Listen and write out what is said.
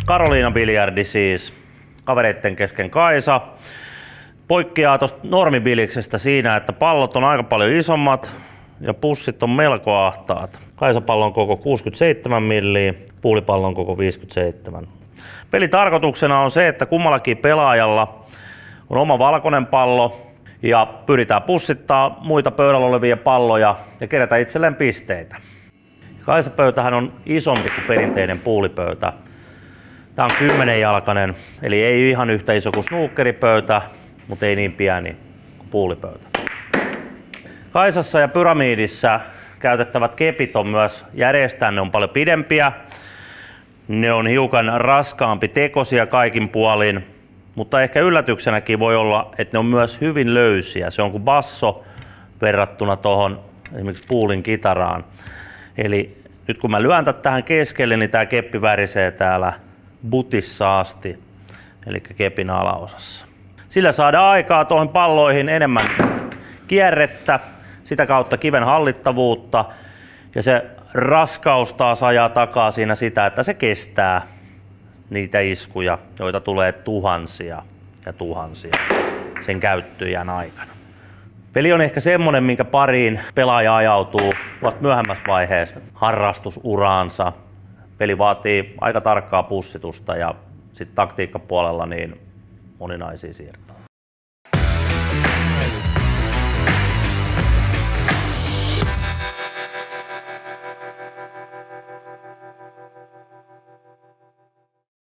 Karoliina biljardi siis, kavereitten kesken Kaisa. Poikkeaa tuosta normibiliksestä siinä, että pallot on aika paljon isommat ja pussit on melko ahtaat. Kaisa-pallon koko 67 milliä, puulipallon koko 57. Pelitarkoituksena on se, että kummallakin pelaajalla on oma valkoinen pallo ja pyritään pussittaa muita pöydällä olevia palloja ja kerätä itselleen pisteitä. Kaisa-pöytähän on isompi kuin perinteinen puulipöytä. Tämä on 10-jalkainen, eli ei ihan yhtä iso kuin snookeripöytä, mutta ei niin pieni kuin puulipöytä. Kaisassa ja Pyramiidissa käytettävät kepit on myös järjestään, ne on paljon pidempiä. Ne on hiukan raskaampi tekosia kaikin puolin, mutta ehkä yllätyksenäkin voi olla, että ne on myös hyvin löysiä. Se on kuin basso verrattuna tuohon esimerkiksi puulin kitaraan. Eli nyt kun mä lyön tähän keskelle, niin tämä keppi värisee täällä butissa asti, eli kepin alaosassa. Sillä saadaan aikaa tuohon palloihin enemmän kierrettä, sitä kautta kiven hallittavuutta ja se raskaus taas ajaa takaa siinä sitä, että se kestää niitä iskuja, joita tulee tuhansia ja tuhansia sen käyttöiän aikana. Peli on ehkä semmonen, minkä pariin pelaaja ajautuu vasta myöhemmässä vaiheessa harrastusuraansa. Peli vaatii aika tarkkaa pussitusta ja sitten taktiikkapuolella niin moninaisia siirtoja.